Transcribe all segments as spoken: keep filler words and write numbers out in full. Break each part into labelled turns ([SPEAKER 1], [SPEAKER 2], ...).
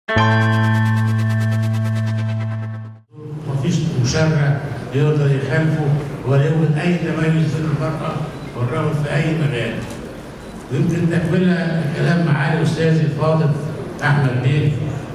[SPEAKER 1] مفيش مشرع يقدر يخالفه ولا يوجد اي تميز بين المراه والرجل في اي مجال. ويمكن تكمله الكلام معالي الاستاذ الفاضل احمد بيه.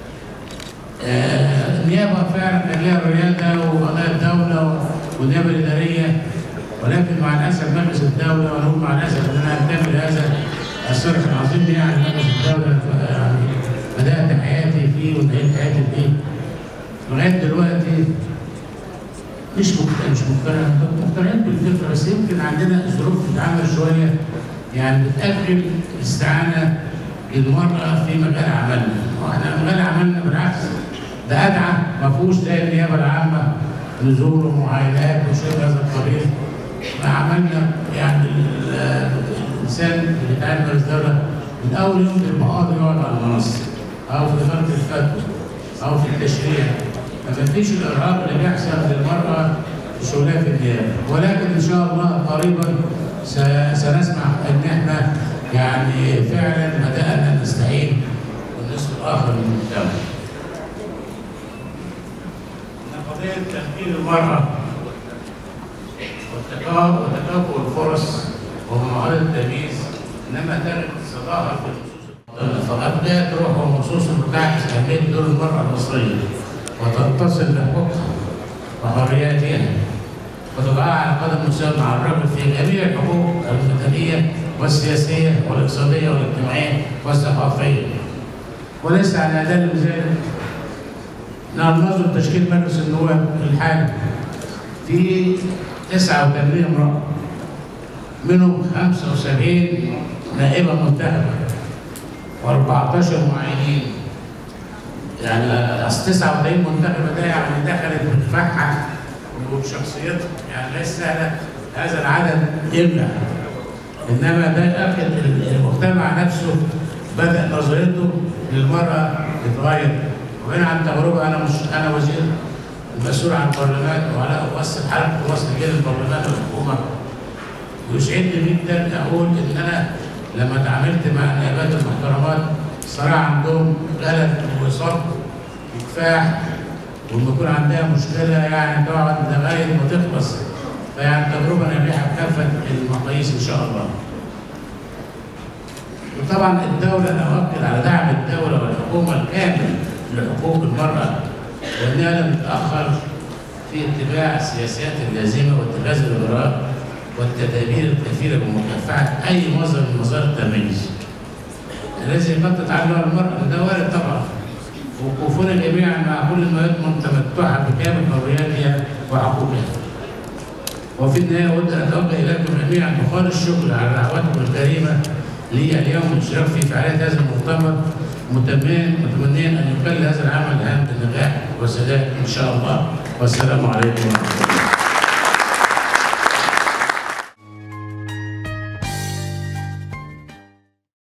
[SPEAKER 1] آه النيابه فعلا كان لها رياده وقضايا الدوله والنيابه الاداريه، ولكن مع الاسف مجلس الدوله، ونقول مع الاسف ان انا انتمي لهذا الصرح العظيم يعني مجلس الدوله، يعني بدات حياتي فيه وانتهيت حياتي فيه لغايه دلوقتي. مش مقتنع مش مقتنع مقتنعين بالفكره، بس يمكن عندنا ظروف بتتعامل شويه يعني بتاجل الاستعانه للمراه في مجال عملنا، واحنا مجال عملنا بالعكس ده ادعى، ما فيهوش زي النيابه العامه نزول ومعاينات وشيء هذا القبيل. عملنا يعني الانسان اللي بيتعامل مع الدوله من اول يوم في المقاضي يقعد على المنصه او في اداره الفتوى او في التشريع، ما فيش الارهاق اللي بيحصل للمراه في شغلها في النيابه. ولكن ان شاء الله قريبا سنسمع ان احنا يعني فعلا بدانا نستعين بالنصف الاخر من الدوله. ان قضيه تمكين المراه وتكافؤ الفرص ومعارضه التمييز انما ترك صداقه في النصوص، فقد جاءت روح ونصوص بتعكس اهميه دور المراه المصريه وتتصل بحقوقها وحرياتها وتضعها على قدم مساواة مع الرجل في جميع الحقوق المدنيه والسياسيه والاقتصاديه والاجتماعيه والثقافيه. وليس على اداء ذلك ننظر تشكيل مجلس النواب الحالي في تسعة وثمانين امراه، منهم خمسة وسبعين نائبه منتخبه وأربعتاشر معينين. يعني اصل تسعة وثمانين منتخبه ده يعني دخلت بكفاحها وبشخصيتها، يعني ليس سهله هذا العدد يمنع، انما ده يؤكد المجتمع نفسه بدا نظرته للمراه تتغير. وهنا عن تجربه، انا مش انا وزير المسؤول عن البرلمان وعلى اوصل حلقه وصل بين البرلمان والحكومه، ويسعدني جدا اقول ان انا لما تعاملت مع النائبات المحترمات صراحه عندهم غلب وصبر وكفاح، ولما يكون عندها مشكله يعني تقعد لغايه ما تخلص. فيعني تجربه ناجحه بكافه المقاييس ان شاء الله. وطبعا الدوله، انا اؤكد على دعم الدوله والحكومه الكامل لحقوق المراه، وانها لم تتاخر في اتباع السياسات اللازمه واتخاذ الاجراءات والتدابير الكفيله بمكافحه اي مظهر من مظاهر التمييز الذي قد تتعرض المراه. ده وارد طبعا، وقوفنا جميعا مع كل ما يضمن تمتعها بكامل حرياتها وحقوقها. وفي النهايه اود ان اتوجه اليكم جميعا بخالص الشكر على دعوتكم الكريمه لي اليوم الاشتراك في فعاليات هذا المؤتمر، متمنيا ان يكمل هذا العمل الهام بالنجاح والسداد ان شاء الله. والسلام عليكم ورحمه الله.